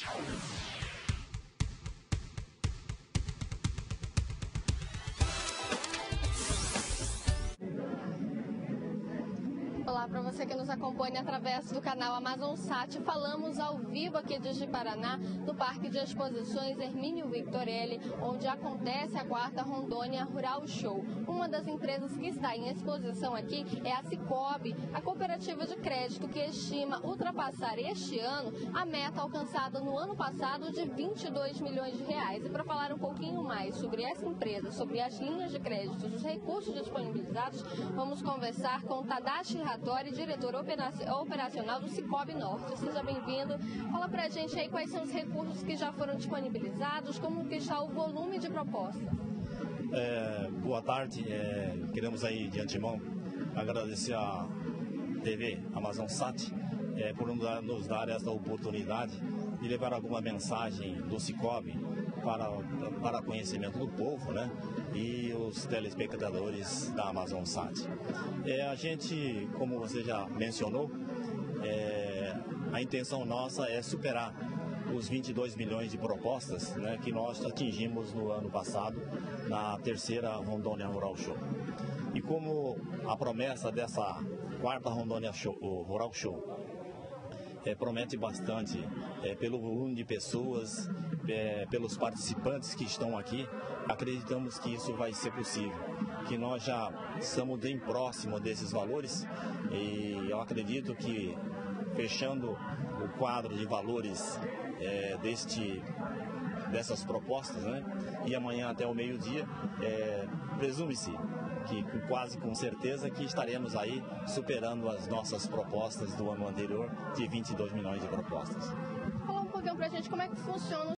Olá para você que nos acompanha através do canal Amazon Sat. Falamos ao vivo aqui de Ji-Paraná, no Parque de Exposições Hermínio Victorelli, onde acontece a 4ª Rondônia Rural Show. Uma das empresas que está em exposição aqui é a Cicobi, a cooperativa de crédito que estima ultrapassar este ano a meta alcançada no ano passado de 22 milhões de reais. E para falar um pouquinho mais sobre essa empresa, sobre as linhas de crédito, os recursos disponibilizados, vamos conversar com Tadashi Hattori, diretor operacional do Cicobi Norte. Seja bem-vindo. Fala pra gente aí quais são os recursos que já foram disponibilizados, como que está o volume de proposta. Boa tarde. Queremos aí de antemão agradecer a TV Amazon Sat por nos dar essa oportunidade de levar alguma mensagem do Cicobi para conhecimento do povo, né? E os telespectadores da Amazon Sat. A gente, como você já mencionou, a intenção nossa é superar os 22 milhões de propostas, né, que nós atingimos no ano passado na 3ª Rondônia Rural Show. E como a promessa dessa 4ª Rondônia Rural Show promete bastante pelo volume de pessoas, pelos participantes que estão aqui, acreditamos que isso vai ser possível, que nós já estamos bem próximos desses valores e eu acredito que fechando o quadro de valores dessas propostas, né, e amanhã até o meio-dia, presume-se que quase com certeza que estaremos aí superando as nossas propostas do ano anterior de 22 milhões de propostas. Fala um pouquinho pra gente como é que funciona